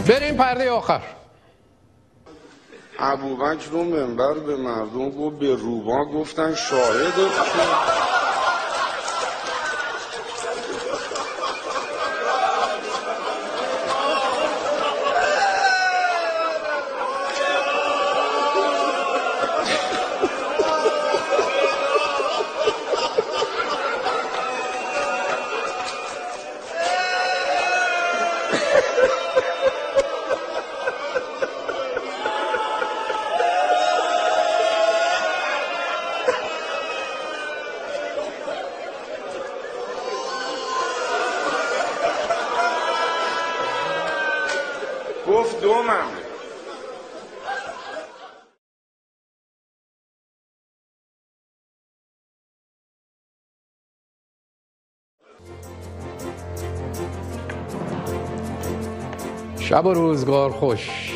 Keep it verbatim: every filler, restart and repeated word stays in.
بریم پرده آخر. ابوبکر رو منبر به مردم گفت به روبا گفتن شاهد. گفت دومم. شب و روزگار خوش.